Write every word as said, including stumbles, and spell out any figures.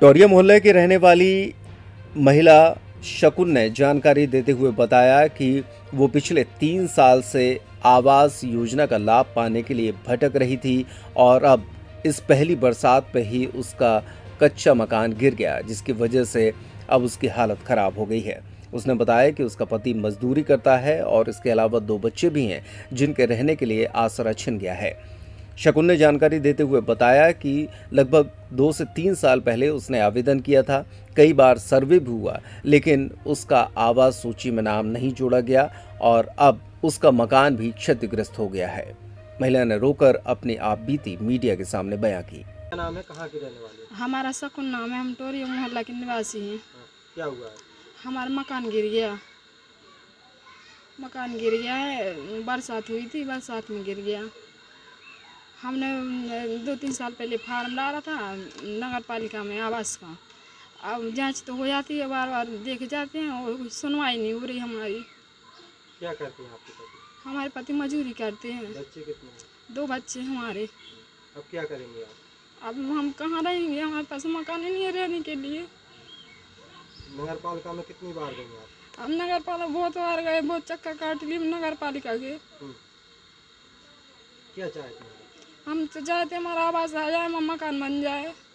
टोरिया मोहल्ले की रहने वाली महिला शकुन ने जानकारी देते हुए बताया कि वो पिछले तीन साल से आवास योजना का लाभ पाने के लिए भटक रही थी और अब इस पहली बरसात पे ही उसका कच्चा मकान गिर गया, जिसकी वजह से अब उसकी हालत खराब हो गई है। उसने बताया कि उसका पति मजदूरी करता है और इसके अलावा दो बच्चे भी हैं जिनके रहने के लिए आसरा छिन गया है। शकुन ने जानकारी देते हुए बताया कि लगभग दो से तीन साल पहले उसने आवेदन किया था, कई बार सर्वे भी हुआ, लेकिन उसका आवास सूची में नाम नहीं जोड़ा गया और अब उसका मकान भी क्षतिग्रस्त हो गया है। महिला ने रोकर अपनी आप बीती मीडिया के सामने बयां की। क्या नाम है, कहाँ की रहने वाली है? हमारा शकुन नाम है, हम टोरिया मोहल्ला के निवासी हैं। हाँ, क्या हुआ है? हमारा मकान गिर गया मकान गिर गया है। बरसात हुई थी, बरसात में गिर गया। हमने दो तीन साल पहले फार्म डाला था नगर पालिका में आवास का। अब जांच तो हो जाती है, बार बार देखे जाते हैं और सुनवाई नहीं हो रही हमारी। क्या करते हैं आपके पति? हमारे पति मजदूरी करते हैं। बच्चे कितने हैं? दो बच्चे हैं हमारे। अब क्या करेंगे आप? अब हम कहाँ रहेंगे, हमारे पास मकान ही नहीं है रहने के लिए। नगर पालिका में कितनी बार गए आप? हम नगर पालिका बहुत बार गए, बहुत चक्कर काट लिए नगर पालिका के। हम्म। क्या चाहते हैं आप? हम तो चाहते हमारा आवास आ जाए, हमारा मकान बन जाए।